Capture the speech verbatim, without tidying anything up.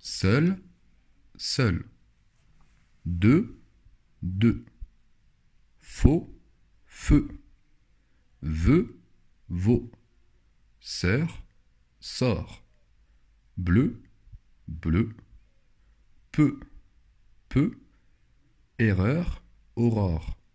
seul, seul, deux, deux, faux, feu, veut, vaut, sœur, sort, bleu, bleu, peu, peu, erreur, aurore.